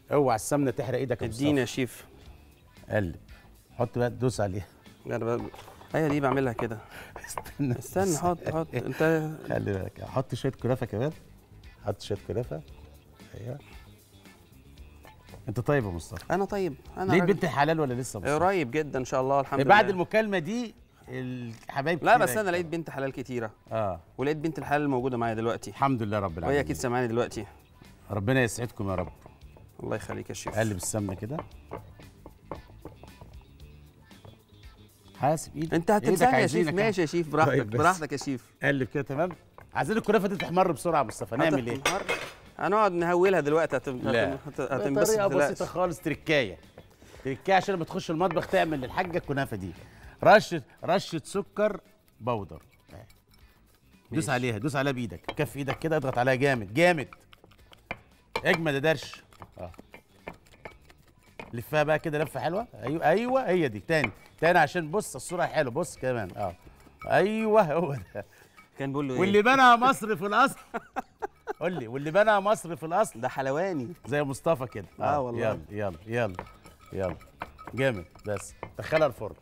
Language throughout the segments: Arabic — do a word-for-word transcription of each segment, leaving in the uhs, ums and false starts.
اوعى السمنه تحرق ايدك يا اديني يا مصطفى. شيف. قلب، حط بقى دوس عليها. انا ب- ايوه دي بعملها كده. استنى استنى حط حط انت. خلي بالك، حط شويه كنافه كمان. حط شويه كنافه. ايوه. انت طيب يا مصطفى؟ انا طيب. انا لقيت راجل بنت الحلال ولا لسه يا مصطفى؟ قريب جدا ان شاء الله الحمد لله. بعد المكالمه دي الحبايب لا كتير بس انا هيكتبوا. لقيت بنت حلال كتيره. اه ولقيت بنت الحلال موجوده معايا دلوقتي. الحمد لله رب العالمين. وهي اكيد سامعاني دلوقتي. ربنا يسعدكم يا رب. الله يخليك يا شيف. قلب السمنه كده. حاسب ايدك. انت إيدك هتمسحني يا عايزينك شيف. يعني. ماشي يا شيف براحتك طيب بس. براحتك يا شيف. قلب كده تمام. عايزين الكنافه دي تحمر بسرعه يا مصطفى، نعمل ايه؟ هتحمر؟ هنقعد نهولها دلوقتي. هتم... لا. هتم... هت- هتنبسط. طريقه متقلقش. بسيطه خالص، تركايه تركايه عشان لما تخش المطبخ تعمل للحاجه الكنافه دي. رشه رشه سكر بودر. دوس ماشي. عليها، دوس عليها بايدك، كف ايدك كده، اضغط عليها جامد جامد. اجمد يا درش. اه لفها بقى كده لفه حلوه. ايوه ايوه هي دي. تاني تاني عشان بص الصوره حلوه. بص كمان. اه ايوه هو ده. كان بيقول له واللي ايه؟ بنى مصر في الاصل. قول لي، واللي بنى مصر في الاصل ده حلواني. زي مصطفى كده. آه والله. يلا يلا يلا يلا جامد. بس دخلها الفرن.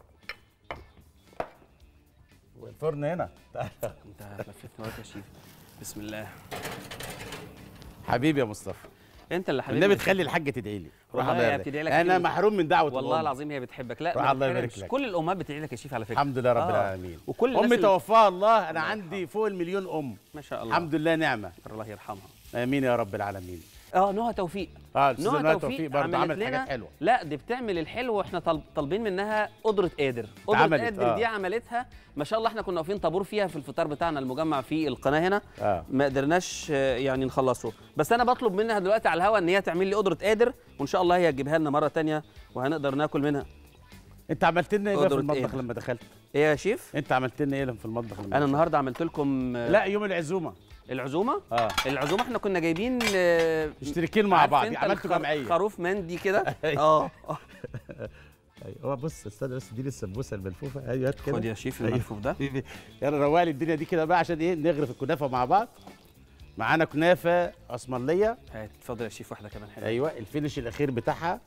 والفرن هنا. انت لفيت وراك يا شيف. بسم الله. حبيبي يا مصطفى، انت اللي حبيبي. النبي تخلي الحاجه تدعي لي. روح والله الله هي يبارك. بتدعي لك انا كتير. محروم من دعوه والله الأم. العظيم هي بتحبك. لا روح ما الله يبارك تتحرمش. لك. كل الامهات بتدعي لك يا شيف على فكره. الحمد لله رب آه. العالمين. وكل الناس امي اللي- توفاها الله. انا عندي فوق المليون ام. ما شاء الله. الحمد لله نعمه. الله يرحمها. امين يا رب العالمين. اه نهى توفيق. اه الاستاذه نهى نهى توفيق, توفيق برضه عملت لنا حاجات حلوه. لا دي بتعمل الحلو واحنا طالب طالبين منها قدره قادر. قدره عملت، قادر آه. دي عملتها ما شاء الله. احنا كنا واقفين طابور فيها في الفطار بتاعنا المجمع في القناه هنا. آه. ما قدرناش آه، يعني نخلصه. بس انا بطلب منها دلوقتي على الهوا ان هي تعمل لي قدره قادر، وان شاء الله هي تجيبها لنا مره ثانيه وهنقدر ناكل منها. انت عملت لنا ايه بقى في قدرة المطبخ إيه؟ لما دخلت؟ ايه يا شيف؟ انت عملت لنا ايه في المطبخ لما انا دخلت؟ النهارده عملت لكم آه، لا يوم العزومه. العزومه. اه العزومه احنا كنا جايبين آه، مشتركين مع عارف بعض، انت عملتوا الخر- جمعيه. خروف مندي كده. أيوة. اه آه. ايوه هو بص استنى بس اديني السمبوسه الملفوفه. ايوه هات كده. خد يا شيف أيوة. الملفوف ده. يلا روق لي الدنيا دي كده بقى عشان ايه نغرف الكنافه مع بعض. معانا كنافه عثمانيه. هات اتفضل يا شيف واحده كمان حلوه. ايوه الفينش الاخير بتاعها.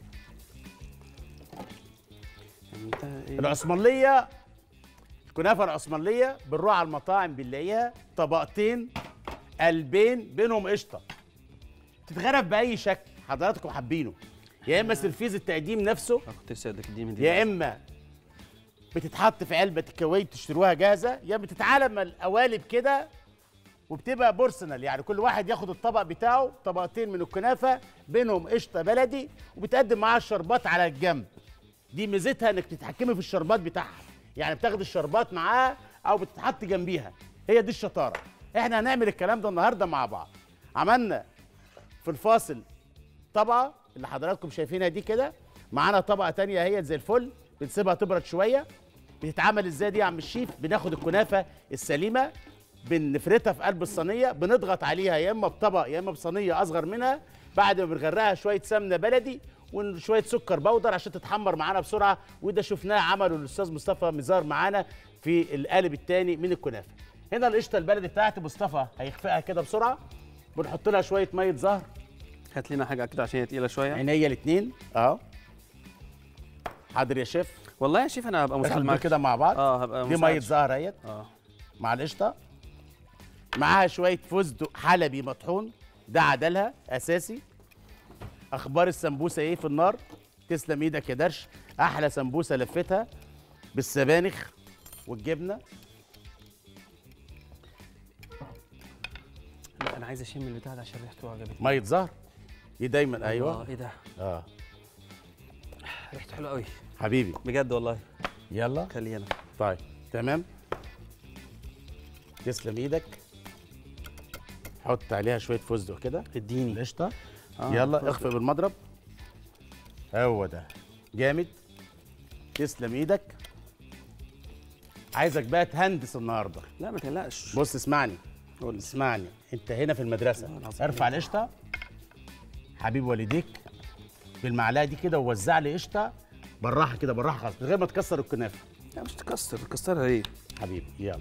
انت ايه؟ العثمانيه، الكنافه العثمانيه بنروح على المطاعم بنلاقيها طبقتين قلبين بينهم قشطه. تتغرف باي شكل حضراتكم حابينه، يا اما سرفيز التقديم نفسه، أنا كنت لسه اديك دي من دي. يا اما بتتحط في علبه الكواي تشتروها جاهزه، يا بتتعلم القوالب كده وبتبقى بورسونال، يعني كل واحد ياخد الطبق بتاعه، طبقتين من الكنافه بينهم قشطه بلدي وبتقدم معاها الشربات على الجنب. دي ميزتها انك تتحكمي في الشربات بتاعها، يعني بتاخد الشربات معاها او بتتحط جنبيها. هي دي الشطاره. احنا هنعمل الكلام ده النهارده مع بعض. عملنا في الفاصل طبقه اللي حضراتكم شايفينها دي كده، معانا طبقه تانية اهي زي الفل بنسيبها تبرد شويه. بتتعمل ازاي دي يا عم الشيف؟ بناخد الكنافه السليمه بنفردها في قلب الصينيه، بنضغط عليها يا اما بطبق يا اما بصينيه اصغر منها، بعد ما بنغرقها شويه سمنه بلدي وشويه سكر بودر عشان تتحمر معانا بسرعه. وده شفناه عمله الاستاذ مصطفى مزار معانا في القالب الثاني من الكنافه. هنا القشطه البلدي بتاعتي مصطفى هيخفقها كده بسرعه. بنحط لها شويه ميه زهر. هات لنا حاجه كده عشان هي تقيله شويه. عينيا الاثنين اهو. حاضر يا شيف. والله يا شيف انا هبقى مساعد ناخد معاك كده مع بعض. اه هبقى دي مساعد. ميه زهر اهيت اه مع القشطه، معاها شويه فستق حلبي مطحون، ده عدلها اساسي. اخبار السمبوسه ايه في النار؟ تسلم ايدك يا درش، احلى سمبوسه لفتها بالسبانخ والجبنه. لا انا عايز اشم البتاع ده عشان ريحته عجبتني. ميه زهر دي دايما. ايوه اه ايه ده؟ اه ريحته حلوه قوي حبيبي. بجد والله. يلا خليه انا. طيب تمام. تسلم ايدك. حط عليها شويه فستق كده اديني. القشطه. آه، يلا فستق. اخفق بالمضرب. هو ده جامد. تسلم ايدك. عايزك بقى تهندس النهارده. لا ما تقلقش. بص اسمعني قول لي. اسمعني، انت هنا في المدرسه والله العظيم. ارفع القشطه حبيب والديك بالمعلقه دي كده ووزع لي قشطه بالراحه كده، بالراحه خالص من غير ما تكسر الكنافه. لا مش تكسر، تكسرها ليه؟ حبيبي يلا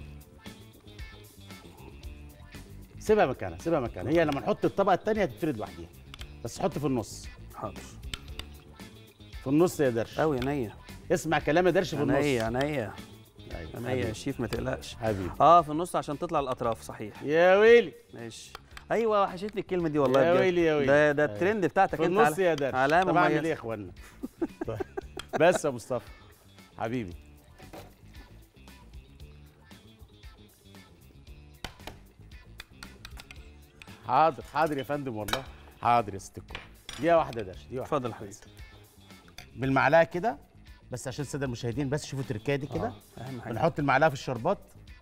سيبها مكانها، سيبها مكانها. هي لما نحط الطبقه الثانيه هتتفرد لوحديها. بس حط في النص. حاضر. في النص يا درش. قوي عينيا. اسمع كلام يا درش في النص. عينيا عينيا أيوة، عينيا حبيبي. يا شيف ما تقلقش. حبيبي. اه في النص عشان تطلع الاطراف صحيح. يا ويلي. ماشي. ايوه وحشتني الكلمه دي والله يا بجد. ويلي يا ويلي. ده ده أيوة. الترند بتاعتك في انت. النص يا درش. علامه طب اعمل ايه مميزه. يا اخوانا؟ طيب. بس يا مصطفى حبيبي. حاضر حاضر يا فندم والله. حاضر يا ست الكل. دقيقة واحدة يا درش، دقيقة واحدة. اتفضل يا حبيبي. بالمعلقة كده بس عشان السادة المشاهدين بس شوفوا التركية دي كده. آه، اهم حاجه. بنحط المعلقة في الشربات.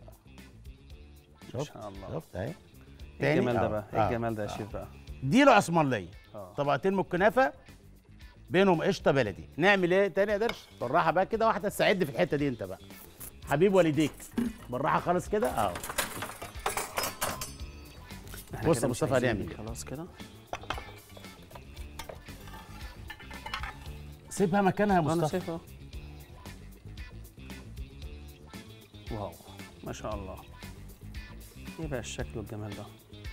ان شفت شاء الله. شفت اهي. ايه الجمال ده آه، بقى؟ ايه آه، الجمال ده يا آه. شيف بقى؟ دي له عثمانية. اه طبقتين من الكنافة بينهم قشطة بلدي. نعمل ايه تاني يا درش؟ بالراحة بقى كده، واحدة تساعدني في الحتة دي انت بقى. حبيب والديك. بالراحة خالص كده اهو. إحنا بص كده يا مش مصطفى عايزين هنعمل دي. إيه؟ خلاص كده. سيبها مكانها يا انا مصطفى. شايفه. واو ما شاء الله. ايه بقى الشكل والجمال ده؟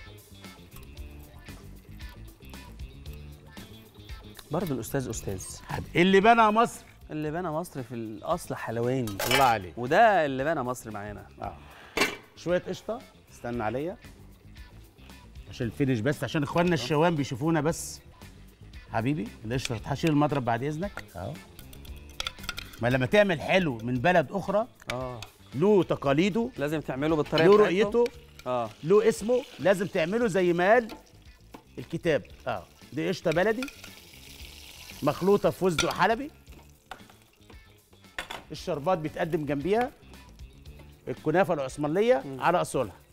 برضه الاستاذ استاذ. اللي بنى مصر. اللي بنى مصر في الاصل حلواني. الله عليك. وده اللي بنى مصر معانا. اه شويه قشطه. استنى عليا عشان الفينش بس، عشان اخواننا الشوام بيشوفونا بس. حبيبي القشطه هشيل المضرب بعد اذنك اهو. ما لما تعمل حلو من بلد اخرى اه له تقاليده، لازم تعمله بالطريقه له بتاعتهم. رؤيته، اه له اسمه، لازم تعمله زي ما قال الكتاب. اه دي قشطه بلدي مخلوطه في فستق حلبي. الشربات بيتقدم جنبيها الكنافه العثمانيه على اصولها.